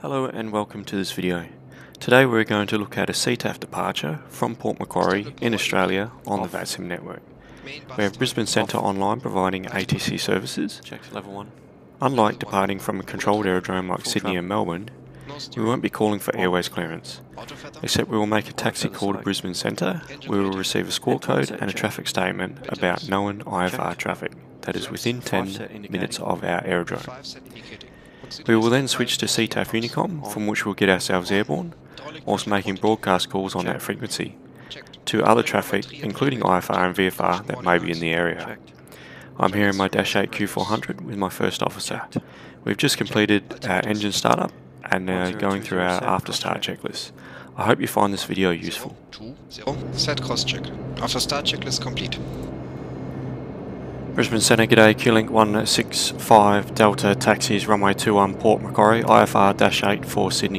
Hello and welcome to this video. Today we're going to look at a CTAF departure from Port Macquarie in Australia on the VATSIM network. We have Brisbane Centre online providing ATC services. Level 1. Unlike departing from a controlled aerodrome like Sydney and Melbourne, we won't be calling for airways clearance, except we will make a taxi call to Brisbane Centre. We will receive a score code and a traffic statement about known IFR traffic that is within 10 minutes of our aerodrome. We will then switch to CTAF Unicom, from which we'll get ourselves airborne, whilst making broadcast calls on that frequency to other traffic, including IFR and VFR that may be in the area. I'm here in my Dash 8 Q400 with my first officer. We've just completed our engine startup and going through our after start checklist. I hope you find this video useful. Set cross check. After start checklist complete. Brisbane Centre, g'day, Q-Link 165 Delta, taxis runway 21 Port Macquarie, IFR Dash 8 for Sydney.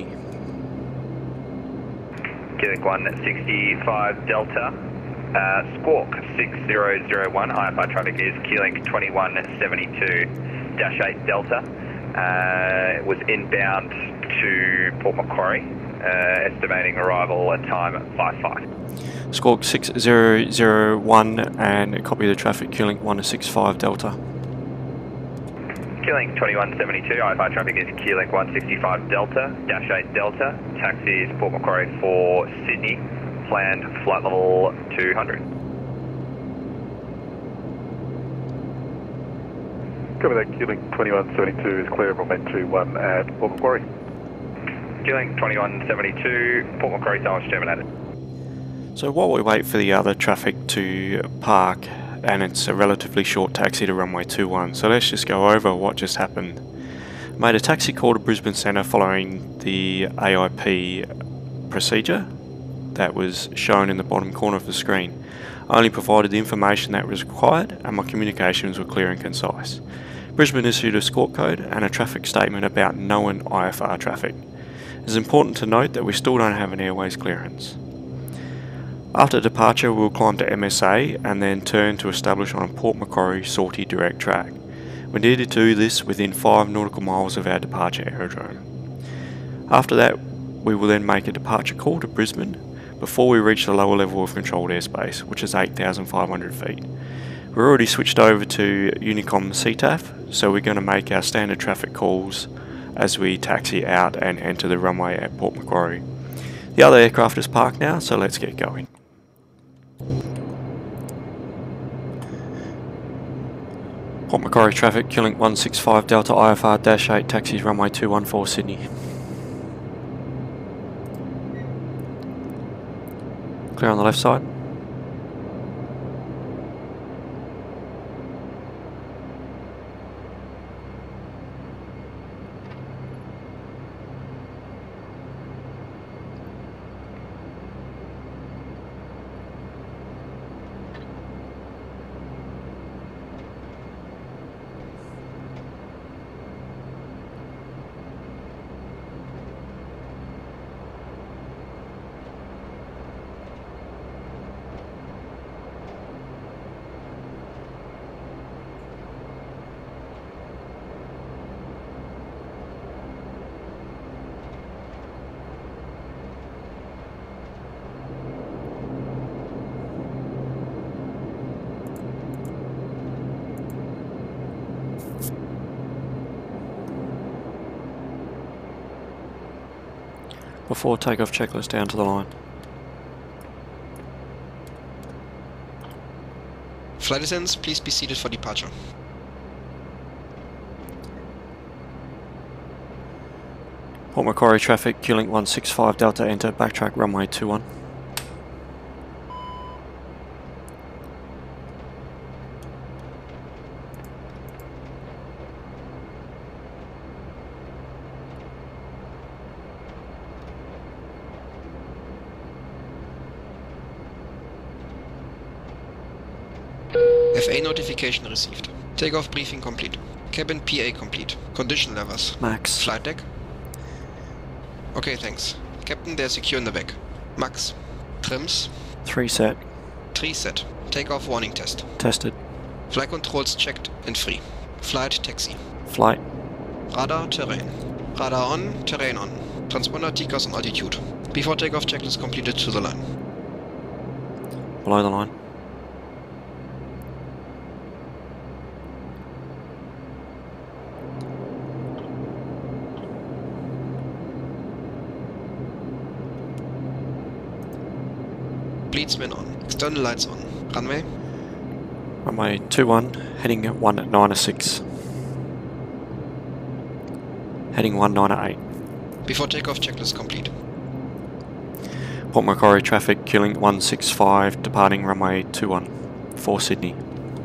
Q-Link 165 Delta, Squawk 6001, IFR traffic is Q-Link 2172 Dash 8 Delta, was inbound to Port Macquarie, estimating arrival at time 55. Squawk 6001 and copy the traffic, Q-Link 165 Delta. Q-Link 2172, IFR traffic is Q-Link 165 Delta, Dash 8 Delta, taxis Port Macquarie for Sydney, planned flight level 200. Copy that, Q-Link 2172 is clear of runway 21 at Port Macquarie. Q-Link 2172, Port Macquarie sandwich terminated. So while we wait for the other traffic to park, and it's a relatively short taxi to runway 21, so let's just go over what just happened. Made a taxi call to Brisbane Centre following the AIP procedure that was shown in the bottom corner of the screen. I only provided the information that was required and my communications were clear and concise. Brisbane issued a score code and a traffic statement about known IFR traffic. It's important to note that we still don't have an airways clearance. After departure, we'll climb to MSA and then turn to establish on a Port Macquarie sortie direct track. We need to do this within 5 nautical miles of our departure aerodrome. After that, we will then make a departure call to Brisbane before we reach the lower level of controlled airspace, which is 8,500 feet. We're already switched over to Unicom CTAF, so we're going to make our standard traffic calls as we taxi out and enter the runway at Port Macquarie. The other aircraft is parked now, so let's get going. Port Macquarie traffic, Q-Link 165 Delta IFR Dash 8 taxis runway 214 Sydney. Clear on the left side. Before takeoff checklist down to the line. Flight attendants, please be seated for departure. Port Macquarie traffic, Q-Link 165 Delta, enter backtrack runway 21. FA notification received. Takeoff briefing complete. Cabin PA complete. Condition levers. Max. Flight deck. Okay, thanks. Captain, they're secure in the back. Max. Trims. 3 set. 3 set. Takeoff warning test. Tested. Flight controls checked and free. Flight taxi. Flight. Radar terrain. Radar on, terrain on. Transponder TCAS on altitude. Before takeoff, checklist completed to the line. Below the line. Bleedsman on. External lights on. Runway. Runway 21, heading 1906. Heading 1908. Before takeoff, checklist complete. Port Macquarie traffic, killing 165, departing runway 21 for Sydney.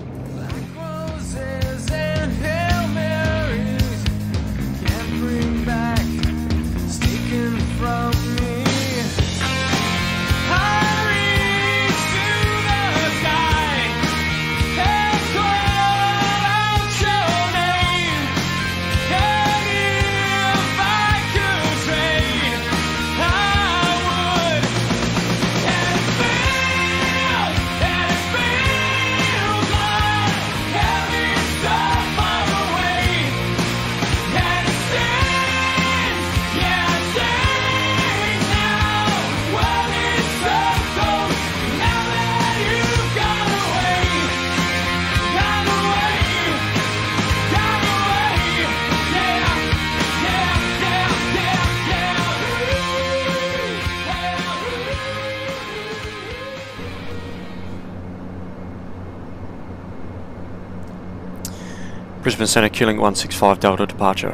Brisbane Centre, killing 165 Delta departure.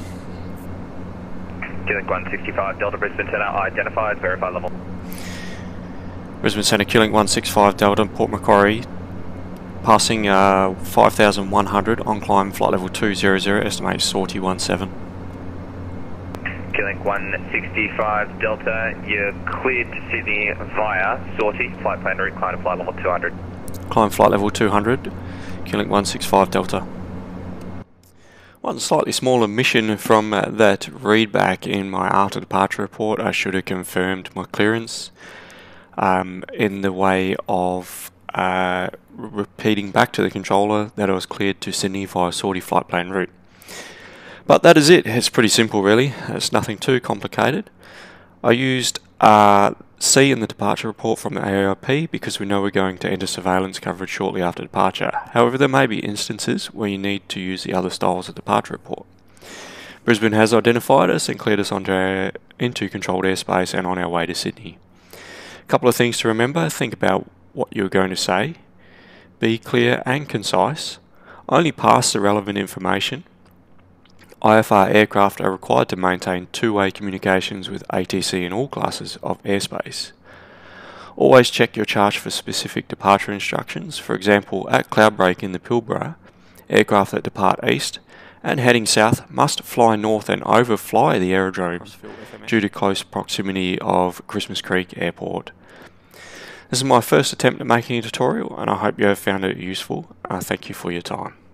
Killing 165 Delta Brisbane Centre, identified, verify level. Brisbane Centre, killing 165 Delta, Port Macquarie, passing 5,100 on climb flight level 200, estimate sortie 17. Killing 165 Delta, you're cleared to Sydney via sortie, flight plan route, climb to flight level 200. Climb flight level 200, killing 165 Delta. One slightly smaller mission from that readback in my after departure report. I should have confirmed my clearance in the way of repeating back to the controller that I was cleared to Sydney via sortie flight plan route. But that is it. It's pretty simple really. It's nothing too complicated. I used C in the departure report from the AOP because we know we're going to enter surveillance coverage shortly after departure. However, there may be instances where you need to use the other styles of departure report. Brisbane has identified us and cleared us into controlled airspace and on our way to Sydney. A couple of things to remember. Think about what you're going to say. Be clear and concise. Only pass the relevant information. IFR aircraft are required to maintain two-way communications with ATC in all classes of airspace. Always check your chart for specific departure instructions. For example, at Cloudbreak in the Pilbara, aircraft that depart east and heading south must fly north and overfly the aerodrome due to close proximity of Christmas Creek Airport. This is my first attempt at making a tutorial and I hope you have found it useful. Thank you for your time.